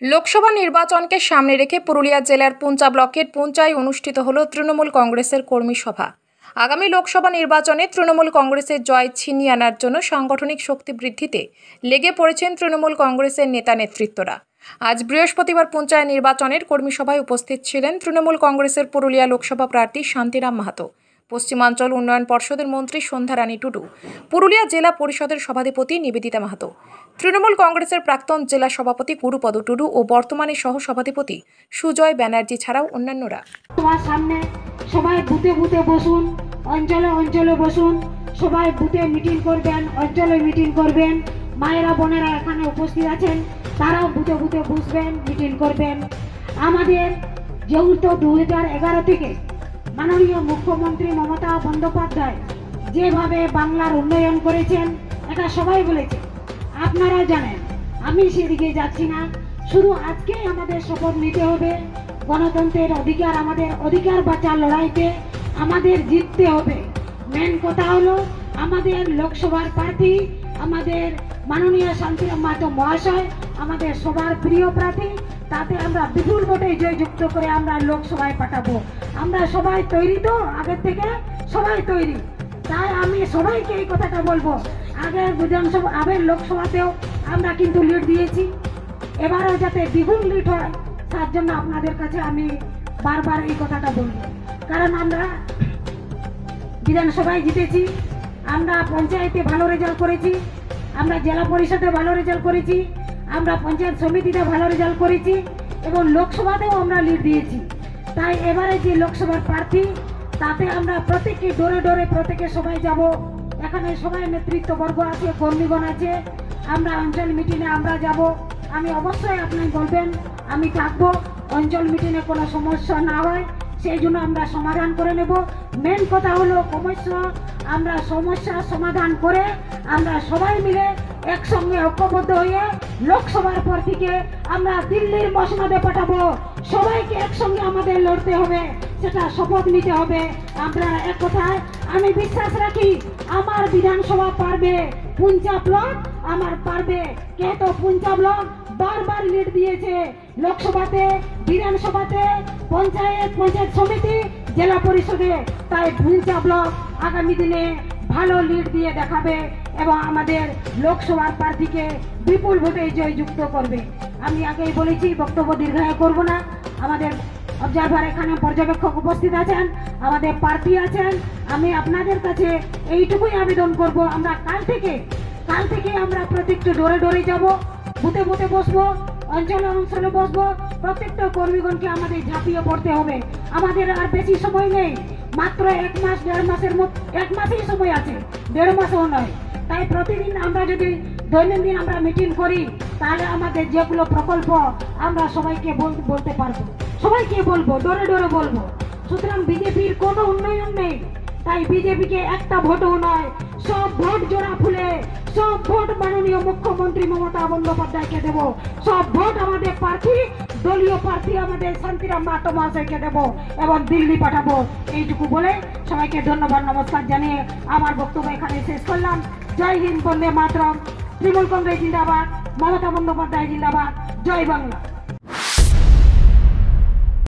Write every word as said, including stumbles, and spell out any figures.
লোকসভা নির্বাচনকে সামনে রেখে পুরুলিয়া জেলার পুঞ্চা ব্লকের পুঞ্চায় অনুষ্ঠিত হল তৃণমূল কংগ্রেসের কর্মী সভা। আগামী লোকসভা নির্বাচনে তৃণমূল কংগ্রেসের জয় ছিনিয়ে আনার জন্য সাংগঠনিক শক্তি বৃদ্ধিতে লেগে পড়েছেন তৃণমূল কংগ্রেসের নেতা নেতৃত্বরা। আজ বৃহস্পতিবার পুঞ্চায় নির্বাচনের কর্মী সভায় উপস্থিত ছিলেন তৃণমূল কংগ্রেসের পুরুলিয়া লোকসভা প্রার্থী শান্তিরাম মাহাতো, পশ্চিমাঞ্চল উন্নয়ন পর্ষদের মন্ত্রী সন্ধ্যা রানী টুডু, পুরুলিয়া জেলা পরিষদের সভাধিপতি নিবেদিতা মাহাতো, তৃণমূল কংগ্রেসের প্রাক্তন জেলা সভাপতি গুরুপদ টুডু ও বর্তমানে সহ সভাধিপতি সুজয় ব্যানার্জি ছাড়াও অন্যান্যরা। তোমার সামনে সবাই বুথে বুথে বসুন, অঞ্চলে অঞ্চলে বসুন, সবাই বুথে মিটিং করবেন, অঞ্চলে মিটিং করবেন। মায়েরা বোনেরা এখানে উপস্থিত আছেন, তারাও বুথে বুথে বসবেন, মিটিং করবেন। আমাদের যেহেতু দু হাজার এগারো থেকে মাননীয় মুখ্যমন্ত্রী মমতা বন্দ্যোপাধ্যায় যেভাবে বাংলার উন্নয়ন করেছেন, এটা সবাই বলেছে, আপনারা জানেন। আমি সেদিকে যাচ্ছি না, শুধু আজকেই আমাদের শপথ নিতে হবে। গণতন্ত্রের অধিকার, আমাদের অধিকার বাঁচার লড়াইতে আমাদের জিততে হবে। মেন কথা হলো আমাদের লোকসভার প্রার্থী, আমাদের মাননীয় শান্তিরাম মাহাতো মহাশয় আমাদের সবার প্রিয় প্রার্থী। তাতে আমরা বিপুল ভোটে জয়যুক্ত করে আমরা লোকসভায় পাঠাবো। আমরা সবাই তৈরি তো, আগের থেকে সবাই তৈরি। তাই আমি সবাইকে এই কথাটা বলবো, আগের বিধানসভা আগের লোকসভাতেও আমরা কিন্তু লিড দিয়েছি, এবারও যাতে দ্বিগুণ লিড হয় তার জন্য আপনাদের কাছে আমি বারবার এই কথাটা বলবো। কারণ আমরা বিধানসভায় জিতেছি, আমরা পঞ্চায়েতে ভালো রেজাল্ট করেছি, আমরা জেলা পরিষদে ভালো রেজাল্ট করেছি, আমরা পঞ্চায়েত সমিতিতে ভালো রেজাল্ট করেছি এবং লোকসভাতেও আমরা লিড দিয়েছি। তাই এবারে যে লোকসভার প্রার্থী, তাতে আমরা প্রত্যেকে ডোরে ডোরে প্রত্যেকে সবাই যাব। এখানে সবাই নেতৃত্ববর্গ আছে, কর্মীগণ আছে, আমরা অঞ্চল মিটিংয়ে আমরা যাব। আমি অবশ্যই আপনি বলবেন, আমি থাকবো। অঞ্চল মিটিংয়ে কোনো সমস্যা না হয় সেই জন্য আমরা সমাধান করে নেব। মেন কথা হলো সমস্যা, আমরা সমস্যা সমাধান করে আমরা সবাই মিলে একসঙ্গে ঐক্যবদ্ধ হয়ে লোকসভার প্রার্থীকে আমরা দিল্লির মসনদে পাঠাবো। সবাইকে একসঙ্গে আমাদের লড়তে হবে, সেটা শপথ নিতে হবে। আমরা এক কথায় আমি বিশ্বাস রাখি আমার বিধানসভা পারবে, পুঞ্চা ব্লক আমার পারবে। কে তো পুঞ্চা ব্লক বারবার লিড দিয়েছে লোকসভাতে, বিধানসভাতে, পঞ্চায়েত পঞ্চায়েত সমিতি, জেলা পরিষদে। তাই পুঞ্চা ব্লক আগামী দিনে ভালো লিড দিয়ে দেখাবে এবং আমাদের লোকসভার প্রার্থীকে বিপুল ভোটে জয়যুক্ত করবে। আমি আগেই বলেছি, বক্তব্য দীর্ঘায়ু করব না। আমাদের অবজারভার এখানে পর্যবেক্ষক উপস্থিত আছেন, আমাদের প্রার্থী আছেন। আমি আপনাদের কাছে এইটুকুই আবেদন করব, আমরা কাল থেকে কাল থেকে আমরা প্রত্যেকটা ডোরে ডোরে যাব, বুথে বুথে বসবো, অঞ্চলে অঞ্চলে বসবো। প্রত্যেকটা কর্মীগণকে আমাদের ঝাঁপিয়ে পড়তে হবে। আমাদের আর বেশি সময় নেই, মাত্র এক মাস দেড় মাসের মতো, এক মাসেই সময় আছে, দেড় মাসও নয়। তাই প্রতিদিন আমরা যদি দৈনন্দিন আমরা মিটিং করি, তাহলে আমাদের যেগুলো প্রকল্প আমরা সবাইকে বলতে পারবো, সবাইকে বলবো, ডোরে ডোরে বলবো। সুতরাং বিজেপির কোনো উন্নয়ন নেই, তাই বিজেপিকে একটা ভোটও নয়, সব ভোট জোড়া ফুলে সব ভোট মাননীয় মুখ্যমন্ত্রী মমতা বন্দ্যোপাধ্যায়কে দেব। সব ভোট আমাদের প্রার্থী, দলীয় প্রার্থী আমাদের শান্তিরাম মাহাতো মহাশয়কে দেব এবং দিল্লি পাঠাবো। এইটুকু বলে সবাইকে ধন্যবাদ, নমস্কার জানিয়ে আমার বক্তব্য এখানে শেষ করলাম। জয় হিন্দ, বন্দে মাতরম, তৃণমূল কংগ্রেস জিন্দাবাদ, মমতা বন্দ্যোপাধ্যায় জিন্দাবাদ, জয় বাংলা।